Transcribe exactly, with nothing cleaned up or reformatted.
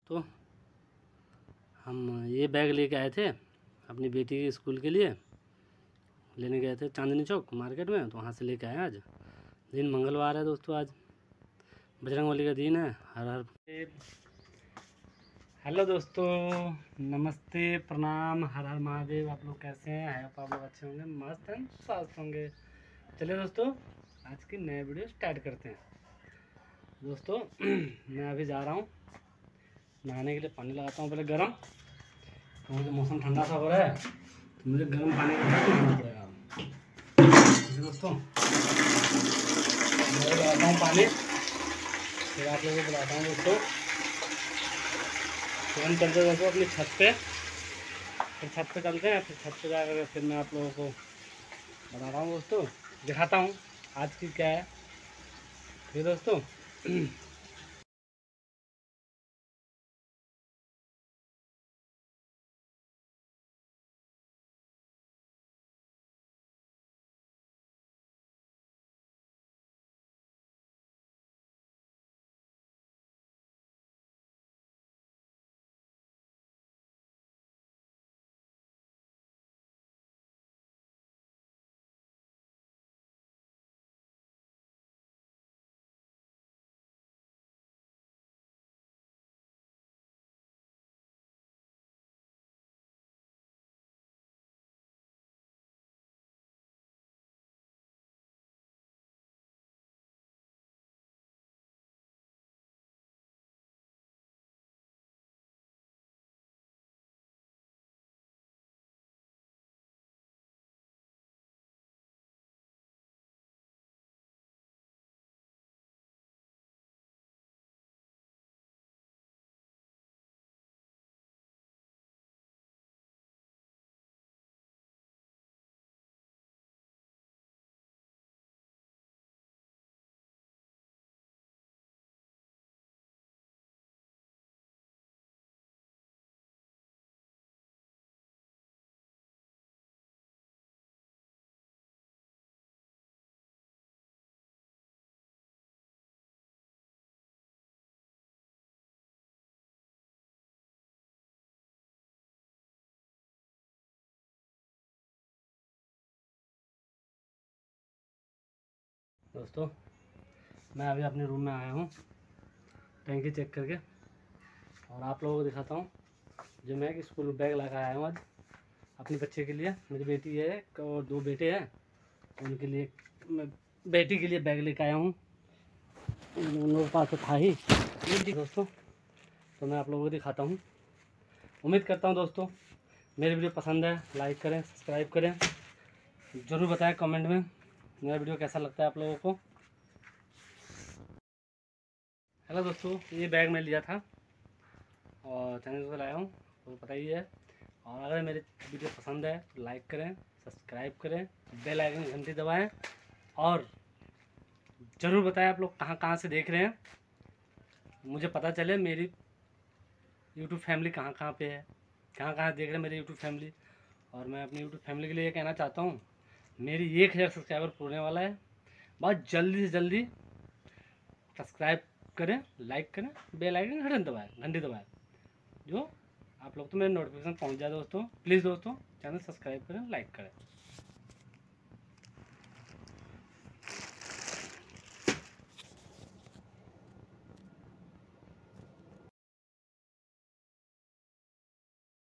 तो हम ये बैग लेके आए थे अपनी बेटी के स्कूल के लिए, लेने गए थे चांदनी चौक मार्केट में, तो वहाँ से लेके आए। आज दिन मंगलवार है दोस्तों, आज बजरंगबली का दिन है। हर हर हेलो दोस्तों, नमस्ते, प्रणाम, हर हर महादेव। आप लोग कैसे हैं? है आप लोग अच्छे होंगे, मस्त हैं, स्वस्थ होंगे। चलिए दोस्तों, आज की नए वीडियो स्टार्ट करते हैं। दोस्तों मैं अभी जा रहा हूँ नहाने के लिए। पानी लगाता हूँ पहले गरम, क्योंकि मौसम ठंडा सा हो रहा है तो मुझे गर्म पानी का नहाना पड़ेगा। दोस्तों मैं लगाता हूँ पानी, फिर आप लोगों को बुलाता हूँ दोस्तों। फिर हम चलते दोस्तों अपनी छत पे, फिर छत पे चलते हैं। फिर छत पे जाकर फिर मैं आप लोगों को बता रहा हूँ दोस्तों, दिखाता हूँ आज की क्या है। फिर दोस्तों दोस्तों मैं अभी अपने रूम में आया हूँ टैंकी चेक करके, और आप लोगों को दिखाता हूँ जो मैं एक स्कूल बैग लगा आया हूँ आज अपने बच्चे के लिए। मेरी बेटी है और दो बेटे हैं, उनके लिए मैं बेटी के लिए बैग लेकर आया हूँ। उन लोगों के पास तो था ही दोस्तों, तो मैं आप लोगों को दिखाता हूँ। उम्मीद करता हूँ दोस्तों मेरी वीडियो पसंद है, लाइक करें, सब्सक्राइब करें, ज़रूर बताएं कमेंट में मेरा वीडियो कैसा लगता है आप लोगों को। हेलो दोस्तों, ये बैग मैं लिया था और चैनल से लाया हूँ, तो पता ही है। और अगर मेरी वीडियो पसंद है तो लाइक करें, सब्सक्राइब करें, बेल आइकन घंटी दबाएं, और ज़रूर बताएं आप लोग कहाँ कहाँ से देख रहे हैं, मुझे पता चले मेरी यूट्यूब फैमिली कहाँ कहाँ पे है, कहाँ कहाँ देख रहे हैं मेरी यूट्यूब फैमिली। और मैं अपनी यूट्यूब फैमिली के लिए ये कहना चाहता हूँ, मेरी एक हज़ार सब्सक्राइबर पूरे वाला है। बहुत जल्दी से जल्दी सब्सक्राइब करें, लाइक करें, बेल आइकन घंटी दबाएं घंटी दबाएं जो आप लोग तो मेरे नोटिफिकेशन पहुंच जाए दोस्तों। प्लीज़ दोस्तों चैनल सब्सक्राइब करें, लाइक करें।